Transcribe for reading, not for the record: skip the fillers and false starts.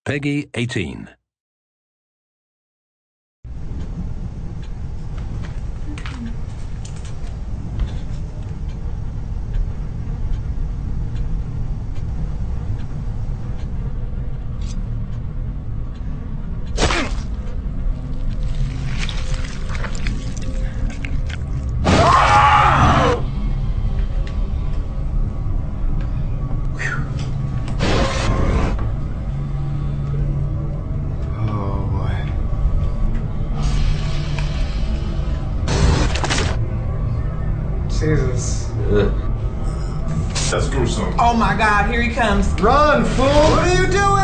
Peggy 18. Jesus. That's gruesome. Oh my God, here he comes. Run, fool! What are you doing?